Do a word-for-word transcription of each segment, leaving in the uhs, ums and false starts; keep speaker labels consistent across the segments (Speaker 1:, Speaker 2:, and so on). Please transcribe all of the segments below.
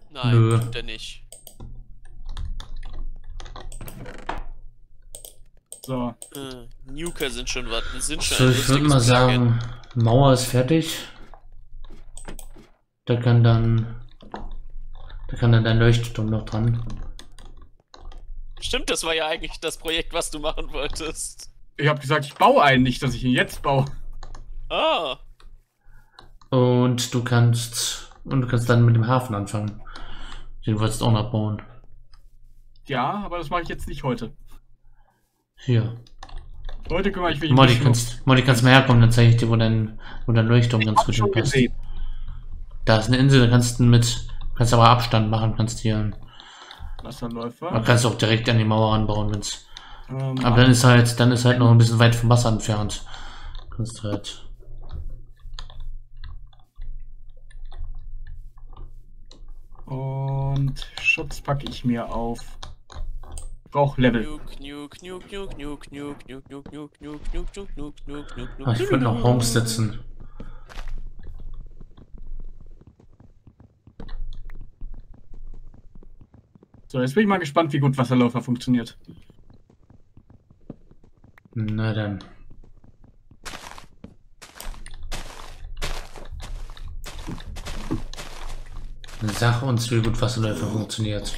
Speaker 1: Nein,
Speaker 2: Nö.
Speaker 1: tut er nicht.
Speaker 3: So.
Speaker 1: Äh, Nuker sind schon was. Sind schon
Speaker 2: So,
Speaker 1: ein
Speaker 2: ich würde
Speaker 1: lustiges
Speaker 2: mal
Speaker 1: Plugin.
Speaker 2: sagen, Mauer ist fertig. Da kann dann, da kann dann dein Leuchtturm noch dran.
Speaker 1: Stimmt, das war ja eigentlich das Projekt, was du machen wolltest.
Speaker 3: Ich habe gesagt, ich baue einen, nicht, dass ich ihn jetzt baue.
Speaker 1: Ah.
Speaker 2: Und du kannst, und du kannst dann mit dem Hafen anfangen. Den wolltest du auch noch bauen.
Speaker 3: Ja, aber das mache ich jetzt nicht heute.
Speaker 2: Hier.
Speaker 3: Heute kümmere ich mich
Speaker 2: Molly, kannst, Molly, kannst mal herkommen, dann zeige ich dir, wo dein, wo dein Leuchtturm ganz gut
Speaker 3: schon
Speaker 2: hinpasst.
Speaker 3: gesehen.
Speaker 2: Da ist eine Insel, da kannst du mit, kannst aber Abstand machen, kannst hier,
Speaker 3: Wasserläufer.
Speaker 2: man kannst auch direkt an die Mauer anbauen, wenn's.
Speaker 3: Ähm,
Speaker 2: Aber dann ist halt, dann ist halt noch ein bisschen weit vom Wasser entfernt. Kannst halt.
Speaker 3: Und Schutz packe ich mir auf. Ich brauche Level.
Speaker 1: Nuke, nuke, nuke, nuke, nuke, nuke, nuke, nuke, nuke, nuke, nuke, nuke, nuke, nuke,
Speaker 2: Ah, ich würde noch Homes setzen.
Speaker 3: So, jetzt bin ich mal gespannt, wie gut Wasserläufer funktioniert.
Speaker 2: Na dann. Sag uns, wie gut Wasserläufer funktioniert.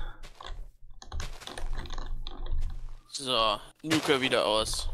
Speaker 1: So, Nuker wieder aus.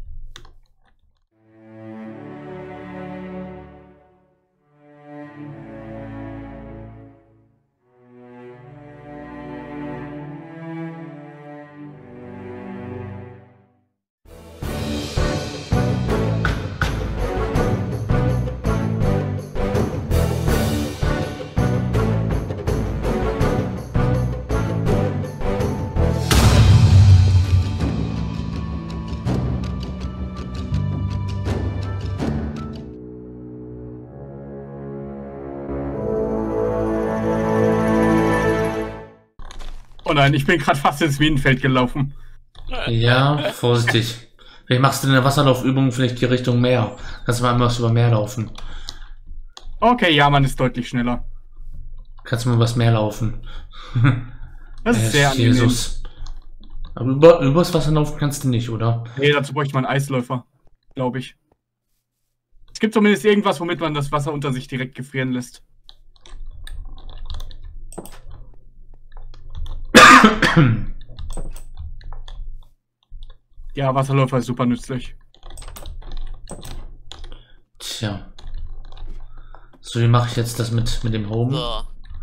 Speaker 3: Oh nein, ich bin gerade fast ins Minenfeld gelaufen.
Speaker 2: Ja, vorsichtig. Vielleicht machst du in der Wasserlaufübung vielleicht die Richtung Meer. Kannst du mal einmal was über Meer laufen.
Speaker 3: Okay, ja, man ist deutlich schneller.
Speaker 2: Kannst du mal übers Meer laufen.
Speaker 3: Das ist sehr angenehm.
Speaker 2: Jesus. Aber über, übers Wasser laufen kannst du nicht, oder?
Speaker 3: Nee, dazu bräuchte man einen Eisläufer, glaube ich. Es gibt zumindest irgendwas, womit man das Wasser unter sich direkt gefrieren lässt. Ja, Wasserläufer ist super nützlich.
Speaker 2: Tja. So, wie mache ich jetzt das mit, mit dem Home?
Speaker 1: So.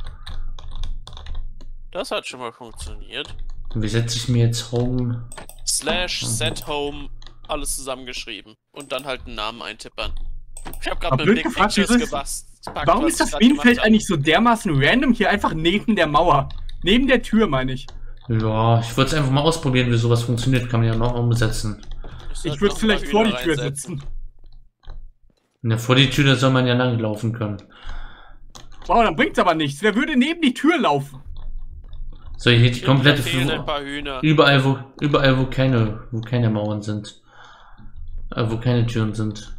Speaker 1: Das hat schon mal funktioniert.
Speaker 2: Wie setze ich mir jetzt Home?
Speaker 1: Slash set home, alles zusammengeschrieben. Und dann halt einen Namen eintippern. Ich habe
Speaker 3: Aber
Speaker 1: gerade mit
Speaker 3: blöd
Speaker 1: Big
Speaker 3: gefragt,
Speaker 1: Pictures
Speaker 3: dieses-
Speaker 1: gebastelt.
Speaker 3: Warum ist das Minenfeld eigentlich so dermaßen random hier einfach neben der Mauer? Neben der Tür, meine ich.
Speaker 2: Ja, ich würde es einfach mal ausprobieren, wie sowas funktioniert. Kann man ja noch umsetzen.
Speaker 3: Ich würde es vielleicht vor die Tür setzen.
Speaker 2: Ja, vor die Tür, da soll man ja lang laufen können.
Speaker 3: Wow, dann bringt's aber nichts. Wer würde neben die Tür laufen?
Speaker 2: So, hier die komplette
Speaker 1: Da fehlen ein
Speaker 2: Flur.
Speaker 1: paar Hühner.
Speaker 2: Überall, wo, überall, wo keine, wo keine Mauern sind. Äh, wo keine Türen sind.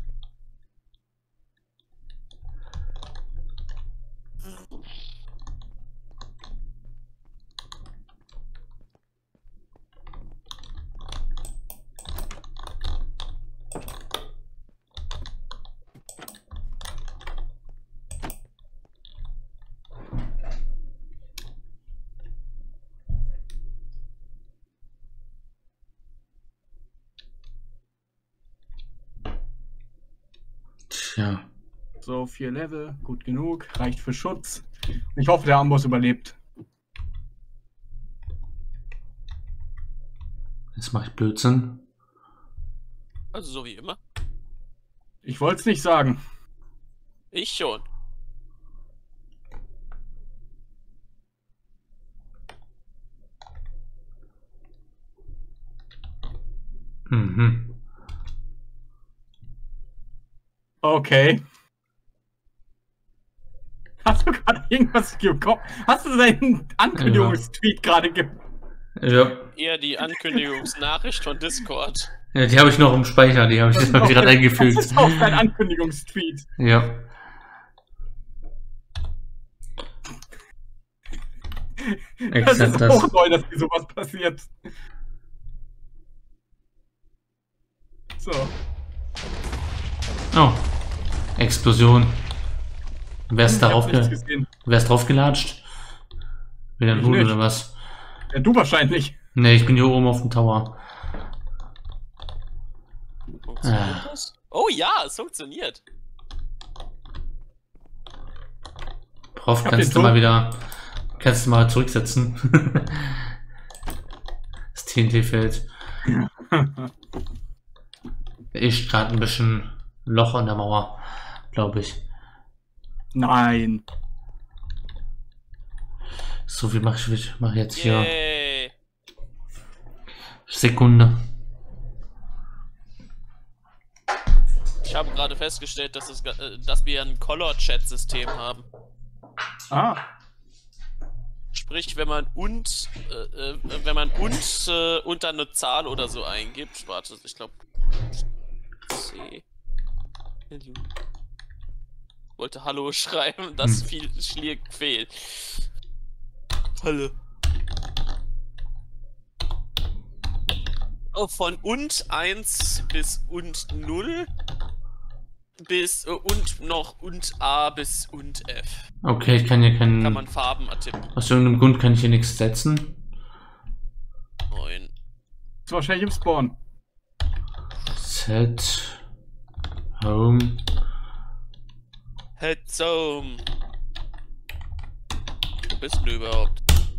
Speaker 2: Tja.
Speaker 3: So, vier Level, gut genug, reicht für Schutz. Ich hoffe, der Amboss überlebt.
Speaker 2: Jetzt mache ich Blödsinn.
Speaker 1: Also so wie immer.
Speaker 3: Ich wollte es nicht sagen.
Speaker 1: Ich schon.
Speaker 2: Mhm.
Speaker 3: Okay. Hast du gerade irgendwas gekommen? Hast du seinen Ankündigungstweet gerade ge...
Speaker 2: Ja.
Speaker 1: Eher die Ankündigungsnachricht von Discord.
Speaker 2: Ja, die habe ich noch im Speicher, die habe ich hab ich gerade eingefügt.
Speaker 3: Das ist auch dein Ankündigungstweet.
Speaker 2: Ja.
Speaker 3: Das
Speaker 2: Exakt
Speaker 3: ist
Speaker 2: das.
Speaker 3: auch neu, dass hier sowas passiert. So.
Speaker 2: Oh. Explosion. Wer ist
Speaker 3: Ich hab
Speaker 2: darauf
Speaker 3: nichts
Speaker 2: ge
Speaker 3: gesehen.
Speaker 2: Wer ist drauf gelatscht? Wieder ein
Speaker 3: Ich
Speaker 2: Hut
Speaker 3: nicht.
Speaker 2: oder was?
Speaker 3: Ja, du wahrscheinlich.
Speaker 2: Ne, ich bin hier oben auf dem Tower.
Speaker 1: Funktioniert
Speaker 2: Ah.
Speaker 1: das? Oh ja, es funktioniert.
Speaker 2: Prof,
Speaker 3: Ich hab
Speaker 2: kannst
Speaker 3: den
Speaker 2: du mal
Speaker 3: Ton-
Speaker 2: wieder. Kannst du mal zurücksetzen? Das T N T-Feld. Ich gerade ein bisschen Loch an der Mauer, glaube ich.
Speaker 3: Nein.
Speaker 2: So viel mache ich mach jetzt hier.
Speaker 1: Yay.
Speaker 2: Sekunde.
Speaker 1: Ich habe gerade festgestellt, dass, es, äh, dass wir ein Color-Chat-System haben.
Speaker 3: Ah.
Speaker 1: Sprich, wenn man und äh, äh, wenn man und äh, unter eine Zahl oder so eingibt, warte, ich glaube C. Wollte Hallo schreiben, das
Speaker 2: Hm.
Speaker 1: viel schlägt fehl. Hallo. Oh, von und eins bis und null bis äh, und noch und A bis und F.
Speaker 2: Okay, ich kann hier keinen.
Speaker 1: Kann man Farben ertippen.
Speaker 2: Aus irgendeinem Grund kann ich hier nichts setzen.
Speaker 1: Neun.
Speaker 3: Ist wahrscheinlich im Spawn.
Speaker 2: Set. Home.
Speaker 1: Head home. Wo bist du überhaupt?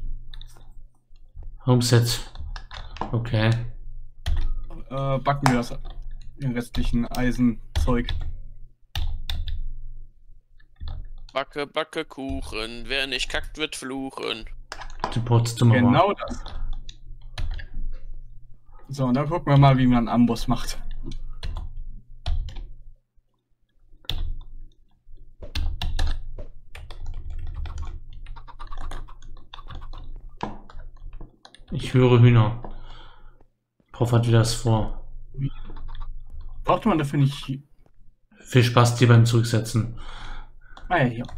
Speaker 2: Homeset. Okay.
Speaker 3: Äh, backen wir das den restlichen Eisenzeug.
Speaker 1: Backe, backe Kuchen. Wer nicht kackt, wird fluchen.
Speaker 2: Die Portzimmer.
Speaker 3: Genau das. So, und dann gucken wir mal, wie man Amboss macht.
Speaker 2: Ich höre Hühner. Prof hat wieder das vor.
Speaker 3: Braucht man dafür nicht...
Speaker 2: Viel Spaß dir beim Zurücksetzen.
Speaker 3: Ah ja, hier.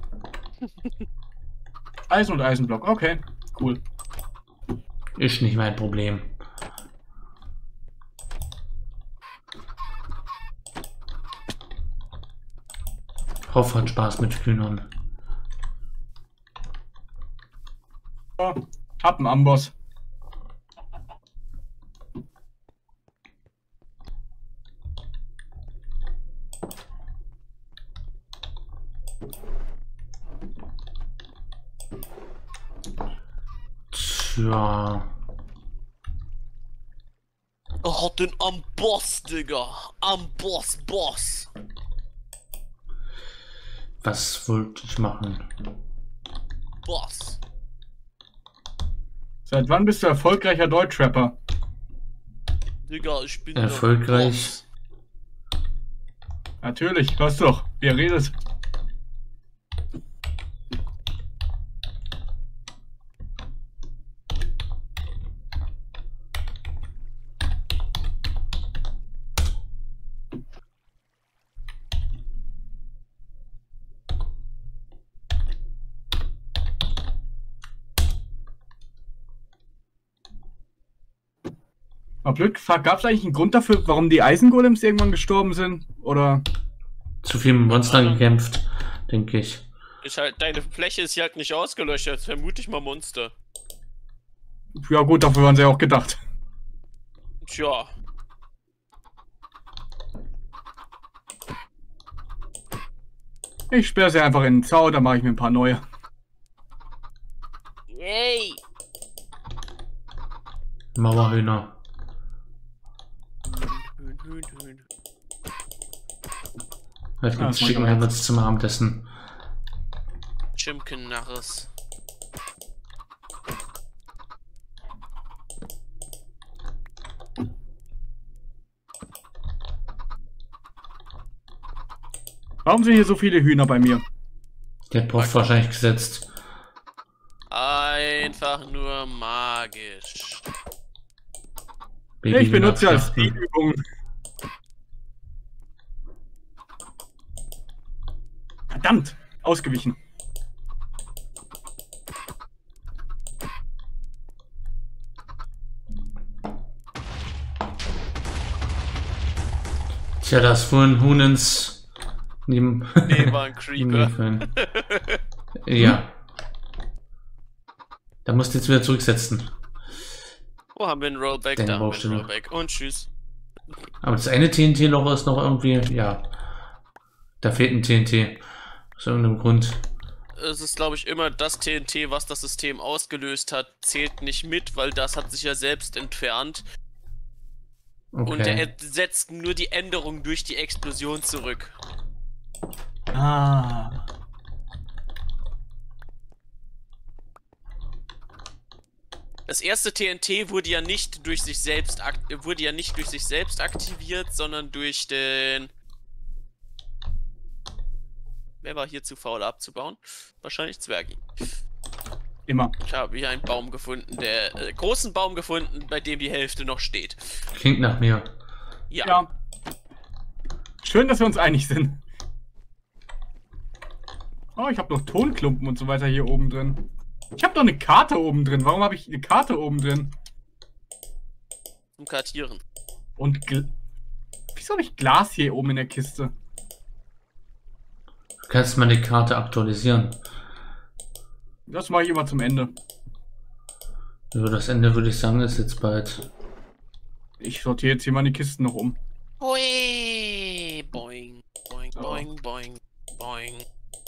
Speaker 3: Eisen und Eisenblock. Okay, cool.
Speaker 2: Ist nicht mein Problem. Prof hat Spaß mit Hühnern.
Speaker 3: So, hab einen Amboss.
Speaker 2: Tja.
Speaker 1: Er hat den am Boss, Digga. Am Boss, Boss.
Speaker 2: Was wollte ich machen?
Speaker 1: Boss.
Speaker 3: Seit wann bist du erfolgreicher Deutschrapper?
Speaker 1: Digga, ich bin
Speaker 2: Erfolgreich.
Speaker 1: der Boss.
Speaker 3: Natürlich, hörst du doch, wie er redet. Mal blöd gefragt, gab es eigentlich einen Grund dafür, warum die Eisengolems irgendwann gestorben sind? Oder?
Speaker 2: Zu viel mit Monstern gekämpft, denke ich.
Speaker 1: Ich halt, deine Fläche ist hier halt nicht ausgelöscht, vermute ich mal Monster.
Speaker 3: Ja gut, dafür waren sie auch gedacht.
Speaker 1: Tja.
Speaker 3: Ich sperre sie einfach in den Zaun, dann mache ich mir ein paar neue.
Speaker 1: Yay.
Speaker 2: Mauerhühner.
Speaker 1: Hühn, hühn, hühn.
Speaker 2: Vielleicht
Speaker 3: Ja,
Speaker 2: gibt's
Speaker 3: das mag
Speaker 2: Chicken
Speaker 3: ich aber
Speaker 2: Nuggets zum Abendessen.
Speaker 1: Chimken Narres.
Speaker 3: Warum sind hier so viele Hühner bei mir?
Speaker 2: Der hat Prof wahrscheinlich gesetzt.
Speaker 1: Einfach nur magisch.
Speaker 3: Ich benutze sie als
Speaker 2: Babyhühner
Speaker 3: Stilübung. Verdammt, ausgewichen.
Speaker 2: Tja, da ist vorhin Hunens neben.
Speaker 1: Nee, war ein Creeper.
Speaker 2: neben ja. Da musst du jetzt wieder zurücksetzen.
Speaker 1: Wo haben wir ein Rollback?
Speaker 2: Deine
Speaker 1: Da haben wir ein
Speaker 2: Baustelle.
Speaker 1: Rollback. Und tschüss.
Speaker 2: Aber das eine T N T-Loch ist noch irgendwie, ja. Da fehlt ein T N T. Aus irgendeinem Grund.
Speaker 1: Es ist, glaube ich, immer das T N T, was das System ausgelöst hat, zählt nicht mit, weil das hat sich ja selbst entfernt.
Speaker 2: Okay.
Speaker 1: Und er setzt nur die Änderung durch die Explosion zurück.
Speaker 3: Ah.
Speaker 1: Das erste T N T wurde ja nicht durch sich selbst wurde ja nicht durch sich selbst aktiviert, sondern durch den. Wer war hier zu faul abzubauen? Wahrscheinlich Zwergi.
Speaker 3: Immer.
Speaker 1: Ich habe hier einen Baum gefunden, der äh, großen Baum gefunden, bei dem die Hälfte noch steht.
Speaker 2: Klingt nach mir.
Speaker 1: Ja.
Speaker 3: Ja. Schön, dass wir uns einig sind. Oh, ich habe noch Tonklumpen und so weiter hier oben drin. Ich habe doch eine Karte oben drin. Warum habe ich eine Karte oben drin?
Speaker 1: Zum Kartieren.
Speaker 3: Und Gl wieso habe ich Glas hier oben in der Kiste?
Speaker 2: Du kannst mal die Karte aktualisieren.
Speaker 3: Das mache ich immer zum Ende.
Speaker 2: Über das Ende würde ich sagen, ist jetzt bald.
Speaker 3: Ich sortiere jetzt hier mal die Kisten noch um.
Speaker 1: Hui, boing, boing,
Speaker 3: So.
Speaker 1: boing, boing, boing.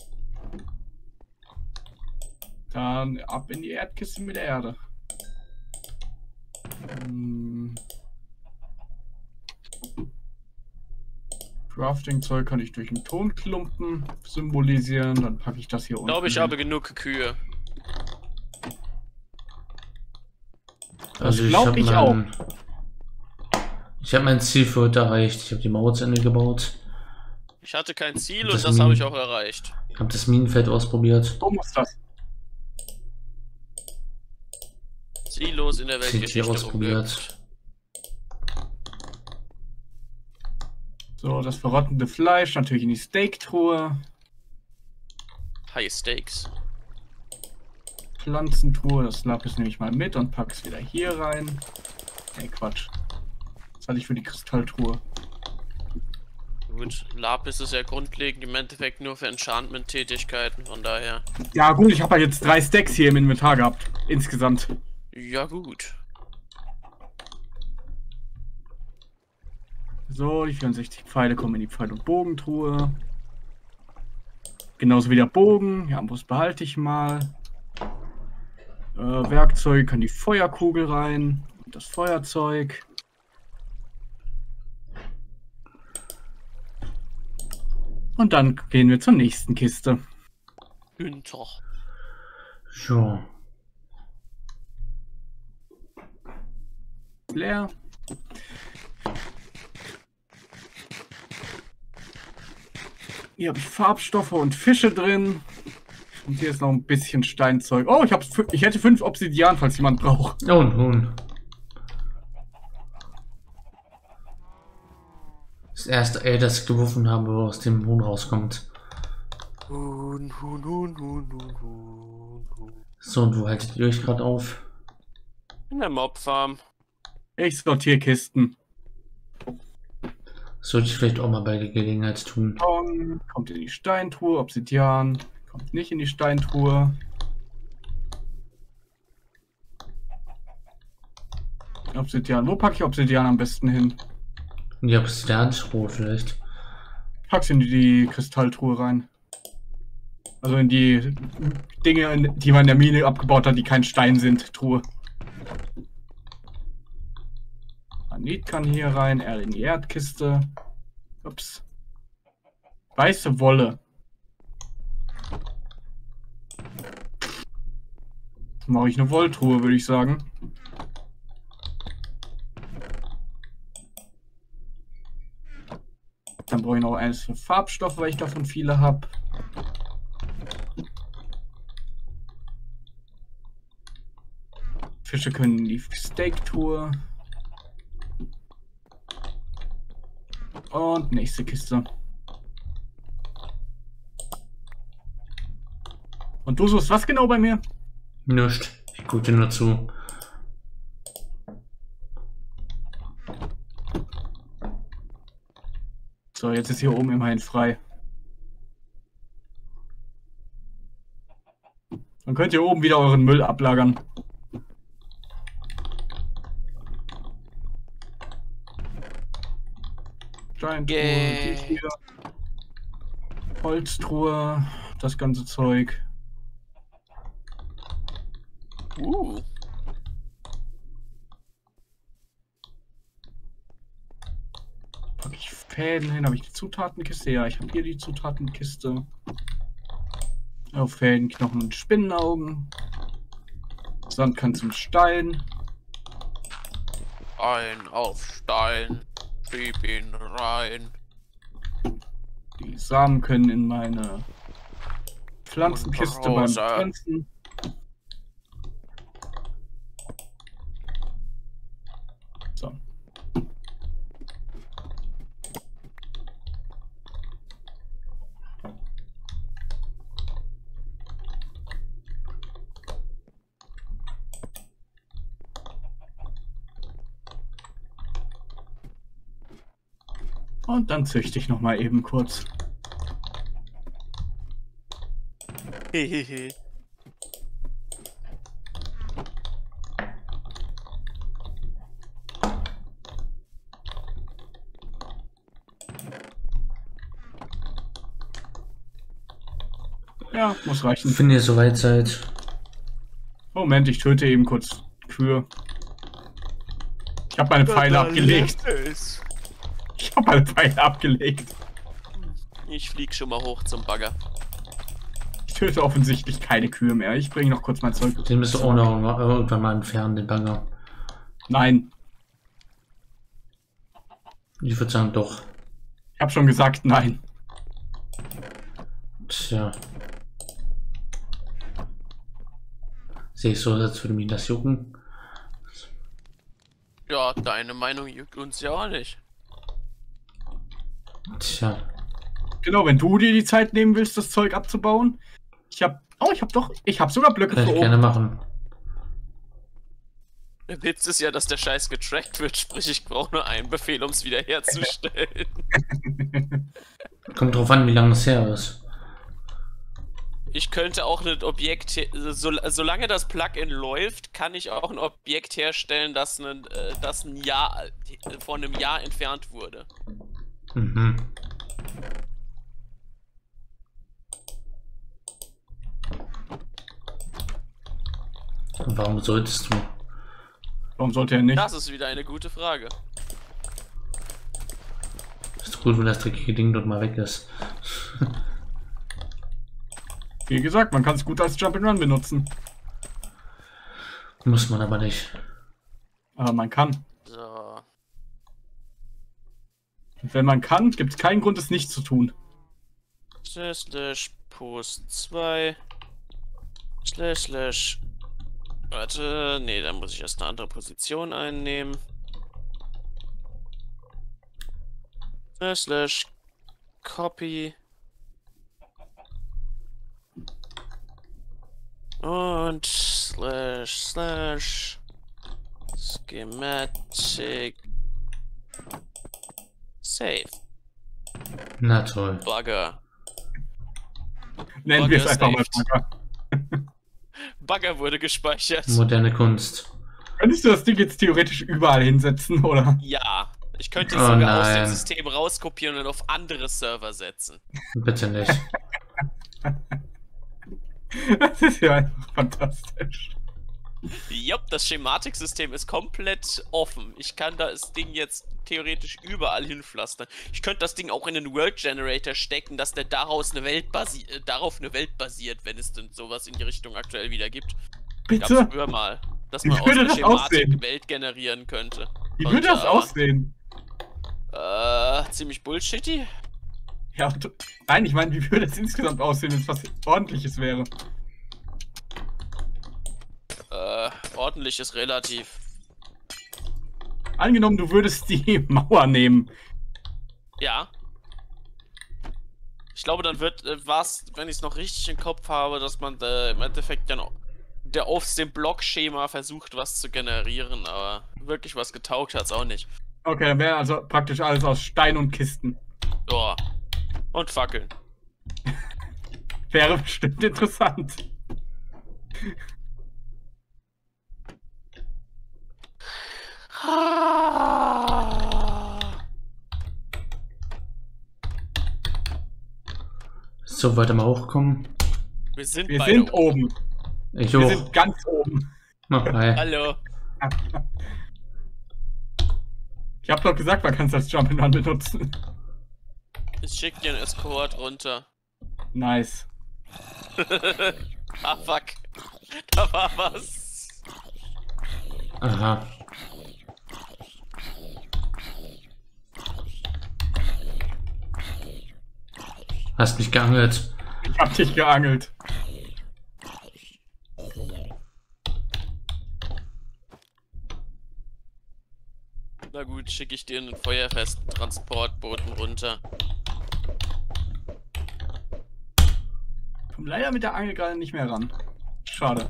Speaker 3: Dann ab in die Erdkiste mit der Erde. Hm. Crafting-Zeug kann ich durch einen Tonklumpen symbolisieren. Dann packe ich das hier
Speaker 1: Ich
Speaker 3: unten.
Speaker 1: glaube, ich
Speaker 3: hin.
Speaker 1: habe genug Kühe.
Speaker 2: Also ich
Speaker 3: glaub
Speaker 2: habe
Speaker 3: ich
Speaker 2: mein, ich habe mein Ziel für heute erreicht. Ich habe die Mauer zu Ende gebaut.
Speaker 1: Ich hatte kein Ziel
Speaker 2: Das
Speaker 1: und das
Speaker 2: Min-
Speaker 1: habe ich auch erreicht.
Speaker 2: Ich habe das Minenfeld ausprobiert.
Speaker 3: So muss das.
Speaker 1: Ziellos in der
Speaker 2: T N T
Speaker 1: Weltgeschichte
Speaker 2: ausprobiert.
Speaker 1: rumgeirrt.
Speaker 3: So, das verrottende Fleisch natürlich in die Steaktruhe.
Speaker 1: High Stakes.
Speaker 3: Pflanzentruhe, das Lapis nehme ich mal mit und pack's wieder hier rein. Ey, Quatsch. Was hatte ich für die Kristalltruhe?
Speaker 1: Gut, Lapis ist ja grundlegend im Endeffekt nur für Enchantment-Tätigkeiten, von daher.
Speaker 3: Ja gut, ich habe ja jetzt drei Stacks hier im Inventar gehabt. Insgesamt.
Speaker 1: Ja gut.
Speaker 3: So, die vierundsechzig Pfeile kommen in die Pfeil- und Bogentruhe. Genauso wie der Bogen. Ja, Amboss behalte ich mal. Äh, Werkzeug kann die Feuerkugel rein. Und das Feuerzeug. Und dann gehen wir zur nächsten Kiste.
Speaker 1: Günther.
Speaker 2: So.
Speaker 3: Leer. Hier habe ich Farbstoffe und Fische drin. Und hier ist noch ein bisschen Steinzeug. Oh, ich, hab, fü- ich hätte fünf Obsidian, falls jemand braucht.
Speaker 2: Oh, ein Huhn. Das erste Ei, das ich geworfen habe, wo aus dem Huhn rauskommt.
Speaker 1: Huhn, Huhn, Huhn, Huhn, Huhn, Huhn, Huhn.
Speaker 2: So, und wo haltet ihr euch gerade auf?
Speaker 1: In der Mobfarm.
Speaker 3: Ich sortiere Kisten.
Speaker 2: Das sollte ich vielleicht auch mal bei der Gelegenheit tun.
Speaker 3: Beton, kommt in die Steintruhe. Obsidian kommt nicht in die Steintruhe. Obsidian. Wo packe ich Obsidian am besten hin?
Speaker 2: Und die Obsidian-Truhe vielleicht.
Speaker 3: Pack's in die Kristalltruhe rein. Also in die Dinge, in- die man in der Mine abgebaut hat, die kein Stein sind, Truhe. Granit kann hier rein, er in die Erdkiste. Ups. Weiße Wolle. Jetzt mache ich eine Wolltruhe, würde ich sagen. Dann brauche ich noch eines für Farbstoffe, weil ich davon viele habe. Fische können in die Steak-Tour. Und nächste Kiste. Und du suchst was genau bei mir?
Speaker 2: Nicht. Ich gucke dir nur zu.
Speaker 3: So, jetzt ist hier oben immerhin frei. Dann könnt ihr oben wieder euren Müll ablagern. Steintruhe,
Speaker 1: Yay.
Speaker 3: die hier. Holztruhe, das ganze Zeug.
Speaker 1: Uh.
Speaker 3: Packe ich Fäden hin? Habe ich die Zutatenkiste? Ja, ich habe hier die Zutatenkiste. Auf Fäden, Knochen und Spinnenaugen. Sandkern zum Stein.
Speaker 1: Ein auf Stein. Schieb ihn rein.
Speaker 3: Die Samen können in meine Pflanzenkiste beim
Speaker 1: Rosa.
Speaker 3: Pflanzen. So. Und dann züchte ich noch mal eben kurz.
Speaker 1: Hehehe.
Speaker 3: Ja, muss reichen.
Speaker 2: Wenn ihr soweit seid.
Speaker 3: Moment, ich töte eben kurz Kühe. Ich habe meine Pfeile abgelegt. Ich habe meine Pfeile abgelegt.
Speaker 1: Ich flieg schon mal hoch zum Bagger.
Speaker 3: Ich töte offensichtlich keine Kühe mehr. Ich bringe noch kurz mein Zeug.
Speaker 2: Den müsst ihr auch noch mal- irgendwann mal entfernen, den Bagger.
Speaker 3: Nein,
Speaker 2: Ich würde sagen, doch.
Speaker 3: ich habe schon gesagt nein.
Speaker 2: Tja. Sehe ich so, als würde mich das jucken.
Speaker 1: Ja, deine Meinung juckt uns ja auch nicht.
Speaker 2: Tja.
Speaker 3: Genau, wenn du dir die Zeit nehmen willst, das Zeug abzubauen. Ich habe, oh, ich habe doch, ich habe sogar Blöcke
Speaker 2: Kann
Speaker 3: für
Speaker 2: ich gerne
Speaker 3: oben.
Speaker 2: machen.
Speaker 1: Der Witz ist ja, dass der Scheiß getrackt wird, sprich ich brauche nur einen Befehl, um es wieder herzustellen.
Speaker 2: Kommt drauf an, wie lange es her ist.
Speaker 1: Ich könnte auch ein Objekt, he- so, solange das Plugin läuft, kann ich auch ein Objekt herstellen, das, ein, äh, das ein Jahr, äh, vor einem Jahr entfernt wurde.
Speaker 2: Mhm. Und warum solltest du?
Speaker 3: Warum sollte er nicht?
Speaker 1: Das ist wieder eine gute Frage.
Speaker 2: Ist gut, wenn das dreckige Ding dort mal weg ist.
Speaker 3: Wie gesagt, man kann es gut als Jump'n'Run benutzen.
Speaker 2: Muss man aber nicht.
Speaker 3: Aber man kann.
Speaker 1: So.
Speaker 3: Und wenn man kann, gibt es keinen Grund, es nicht zu tun.
Speaker 1: Slash slash Post zwei. Slash slash. Warte, nee, dann muss ich erst eine andere Position einnehmen. Slash slash Copy. Und slash slash Schematic Save.
Speaker 2: Na toll.
Speaker 1: Bugger.
Speaker 3: Nennen wir es
Speaker 1: Bugger
Speaker 3: einfach mal
Speaker 1: saved.
Speaker 3: Bugger.
Speaker 1: Bugger wurde gespeichert.
Speaker 2: Moderne Kunst.
Speaker 3: Könntest du das Ding jetzt theoretisch überall hinsetzen, oder?
Speaker 1: Ja, ich könnte es
Speaker 2: Oh
Speaker 1: sogar aus dem
Speaker 2: nein.
Speaker 1: System rauskopieren und auf andere Server setzen.
Speaker 2: Bitte nicht.
Speaker 3: Das ist ja einfach fantastisch.
Speaker 1: Jupp, das Schematiksystem ist komplett offen. Ich kann das Ding jetzt theoretisch überall hinpflastern. Ich könnte das Ding auch in den World Generator stecken, dass der daraus eine Welt basi äh, darauf eine Welt basiert, wenn es denn sowas in die Richtung aktuell wieder gibt.
Speaker 3: Bitte?
Speaker 1: Gab's früher mal, dass
Speaker 3: Wie
Speaker 1: man aus
Speaker 3: würde
Speaker 1: der
Speaker 3: das
Speaker 1: Schematik
Speaker 3: aussehen?
Speaker 1: Welt generieren könnte.
Speaker 3: Wie
Speaker 1: Und,
Speaker 3: würde das
Speaker 1: äh,
Speaker 3: aussehen?
Speaker 1: Äh, ziemlich bullshitty.
Speaker 3: Ja, und, nein, ich meine, wie würde das insgesamt aussehen, wenn es was Ordentliches wäre?
Speaker 1: Äh, ordentlich ist relativ.
Speaker 3: Angenommen, du würdest die Mauer nehmen.
Speaker 1: Ja. Ich glaube, dann wird äh, was, wenn ich es noch richtig im Kopf habe, dass man äh, im Endeffekt dann der aus dem Blockschema versucht, was zu generieren, aber wirklich was getaugt hat es auch nicht.
Speaker 3: Okay, dann wäre also praktisch alles aus Stein und Kisten.
Speaker 1: Ja. Und Fackeln.
Speaker 3: Wäre bestimmt interessant.
Speaker 2: So, weiter mal hochkommen.
Speaker 1: Wir sind
Speaker 3: Wir
Speaker 1: beide
Speaker 3: sind oben.
Speaker 2: Ich
Speaker 3: Wir
Speaker 2: hoch.
Speaker 3: sind ganz oben.
Speaker 2: Oh, hi.
Speaker 1: Hallo.
Speaker 3: Ich hab doch gesagt, man kann es als Jump'n'Run benutzen.
Speaker 1: Ich schick dir einen Escort runter.
Speaker 3: Nice.
Speaker 1: Ah, fuck. Da war was.
Speaker 2: Aha. Hast mich geangelt.
Speaker 3: Ich hab dich geangelt.
Speaker 1: Na gut, schicke ich dir einen feuerfesten Transportboten runter.
Speaker 3: Ich komm leider mit der Angel gerade nicht mehr ran. Schade.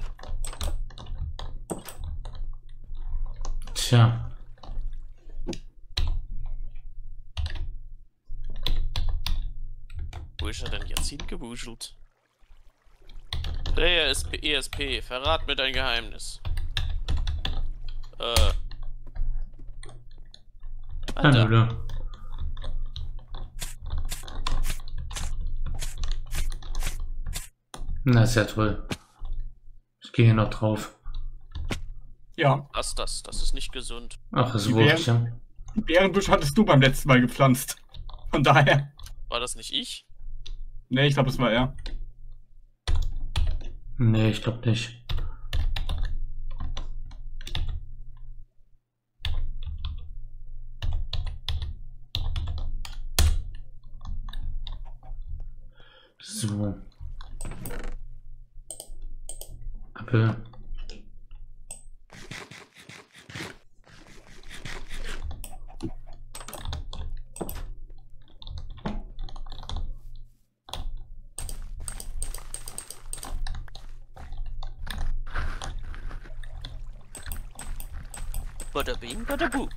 Speaker 2: Tja.
Speaker 1: Wo ist er denn jetzt hingewuschelt? Player ist E S P, verrat mir dein Geheimnis. Äh. Alter.
Speaker 2: Hallo. Na, ist ja toll. Ich gehe hier noch drauf.
Speaker 3: Ja.
Speaker 1: Was das? Das ist nicht gesund.
Speaker 2: Ach, ist
Speaker 3: Die
Speaker 2: wurscht, ja.
Speaker 3: Den Bärenbusch hattest du beim letzten Mal gepflanzt. Von daher.
Speaker 1: War das nicht ich?
Speaker 3: Ne, ich glaube, das war er.
Speaker 2: Nee, ich glaube nicht. So. Apple.
Speaker 1: Bada bing, bada bu.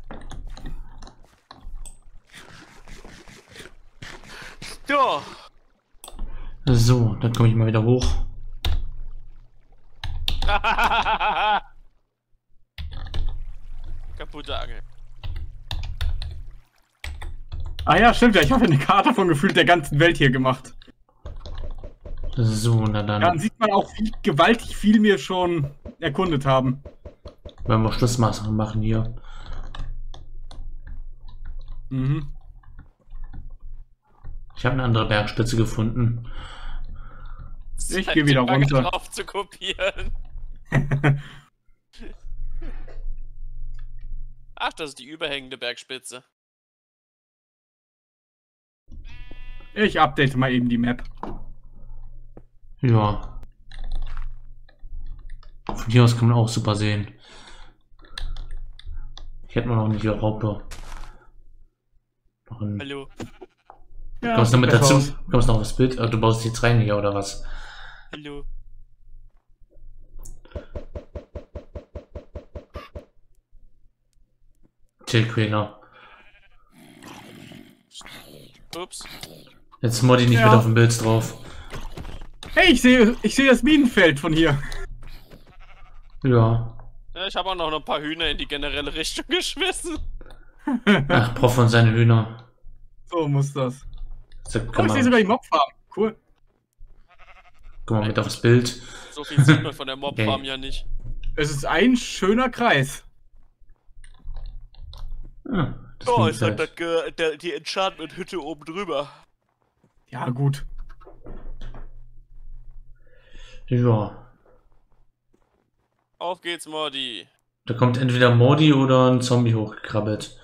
Speaker 1: Ja.
Speaker 2: So, dann komme ich mal wieder hoch.
Speaker 1: Kaputte Angel.
Speaker 3: Ah ja, stimmt ja. Ich habe eine Karte von gefühlt der ganzen Welt hier gemacht.
Speaker 2: So, na dann.
Speaker 3: Dann sieht man auch, wie gewaltig viel wir schon erkundet haben.
Speaker 2: Wenn wir Schlussmaßnahmen machen hier.
Speaker 3: Mhm.
Speaker 2: Ich habe eine andere Bergspitze gefunden.
Speaker 3: Ich gehe wieder runter.
Speaker 1: Drauf zu kopieren. Ach, das ist die überhängende Bergspitze.
Speaker 3: Ich update mal eben die Map.
Speaker 2: Ja. Von hier aus kann man auch super sehen. Ich hätte man noch nicht überhaupt noch. noch ein,
Speaker 1: Hallo.
Speaker 3: Ja,
Speaker 2: kommst du mit
Speaker 3: besser
Speaker 2: dazu?
Speaker 3: aus.
Speaker 2: Kommst du noch aufs Bild? Du baust jetzt rein hier oder was?
Speaker 1: Hallo.
Speaker 2: Chillquäler.
Speaker 1: Ups.
Speaker 2: Jetzt Modi nicht
Speaker 3: Ja.
Speaker 2: mit auf dem Bild drauf.
Speaker 3: Hey, ich sehe ich sehe das Minenfeld von hier.
Speaker 2: Ja.
Speaker 1: Ja, ich habe auch noch ein paar Hühner in die generelle Richtung geschmissen.
Speaker 2: Ach, Prof und seine Hühner.
Speaker 3: So muss das.
Speaker 2: So,
Speaker 3: Oh,
Speaker 2: komm
Speaker 3: ich sehe
Speaker 2: mal,
Speaker 3: sogar die Mobfarm. Cool.
Speaker 2: komm mal mit aufs Bild.
Speaker 1: So viel sieht man von der Mobfarm
Speaker 2: Okay.
Speaker 1: ja nicht.
Speaker 3: Es ist ein schöner Kreis.
Speaker 2: Ah, das
Speaker 1: Oh,
Speaker 2: Minenfeld.
Speaker 1: ist halt das, Ge- der, die Enchantment-Hütte oben drüber.
Speaker 3: Ja, gut.
Speaker 2: Ja.
Speaker 1: Auf geht's, Mordi.
Speaker 2: Da kommt entweder Modi oder ein Zombie hochgekrabbelt.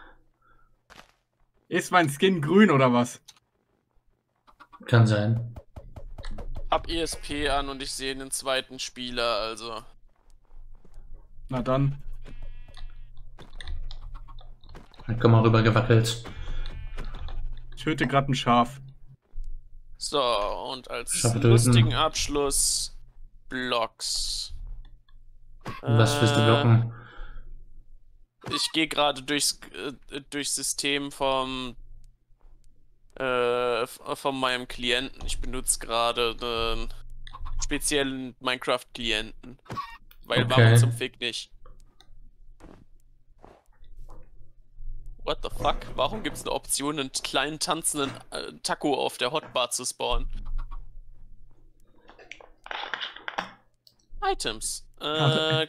Speaker 3: Ist mein Skin grün oder was?
Speaker 2: Kann sein.
Speaker 1: Hab E S P an und ich sehe einen zweiten Spieler, also.
Speaker 3: Na dann.
Speaker 2: Dann komm mal rüber gewackelt.
Speaker 3: Ich töte gerade ein Schaf.
Speaker 1: So, und als
Speaker 2: Schafe töten.
Speaker 1: lustigen Abschluss Blocks.
Speaker 2: Was willst du
Speaker 1: Äh,
Speaker 2: blocken?
Speaker 1: Ich gehe gerade durchs, äh, durchs System vom Äh, von meinem Klienten. Ich benutze gerade einen speziellen Minecraft-Klienten. Weil
Speaker 2: Okay.
Speaker 1: warum zum Fick nicht? What the fuck? Warum gibt es eine Option, einen kleinen tanzenden äh, Taco auf der Hotbar zu spawnen? Items. Äh,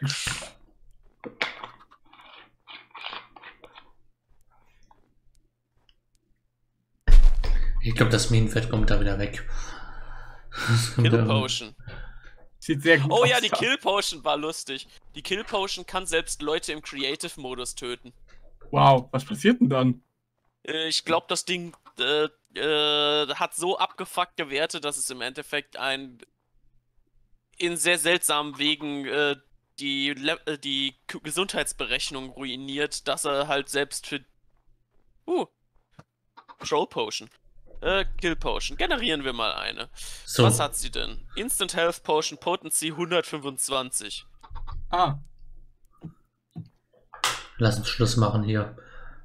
Speaker 2: Ich glaube, das Minenfett kommt da wieder weg. Das kommt
Speaker 1: Kill
Speaker 2: da-
Speaker 1: Potion.
Speaker 3: Sieht sehr gut
Speaker 1: Oh
Speaker 3: aus.
Speaker 1: ja, die Kill Potion war lustig. Die Kill Potion kann selbst Leute im Creative-Modus töten.
Speaker 3: Wow, was passiert denn dann?
Speaker 1: Äh, ich glaube, das Ding äh, äh, hat so abgefuckte Werte, dass es im Endeffekt ein in sehr seltsamen Wegen äh, die, Le äh, die K Gesundheitsberechnung ruiniert, dass er halt selbst für... Uh, Troll Potion. Äh, Kill Potion. Generieren wir mal eine.
Speaker 2: So,
Speaker 1: Was hat sie denn? Instant Health Potion, Potency hundertfünfundzwanzig.
Speaker 3: Ah,
Speaker 2: lass uns Schluss machen hier.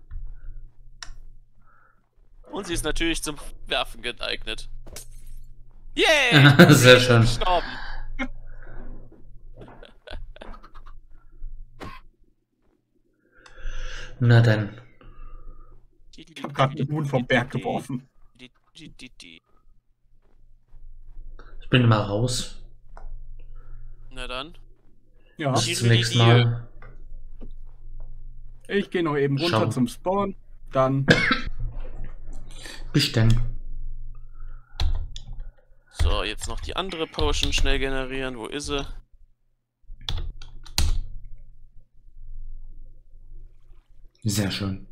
Speaker 1: Und sie ist natürlich zum Werfen geeignet. Yay!
Speaker 2: Sehr schön.
Speaker 1: Gestorben.
Speaker 2: Na dann.
Speaker 3: ich habe gerade einen Huhn vom Berg geworfen.
Speaker 2: Ich bin mal raus.
Speaker 1: Na dann.
Speaker 3: Ja,
Speaker 2: Bis
Speaker 1: Schiri-
Speaker 2: zum nächsten Mal.
Speaker 3: ich gehe noch eben runter
Speaker 2: Schau.
Speaker 3: zum Spawn. Dann
Speaker 2: Bis dann.
Speaker 1: So, jetzt noch die andere Potion schnell generieren. Wo ist sie?
Speaker 2: Sehr schön.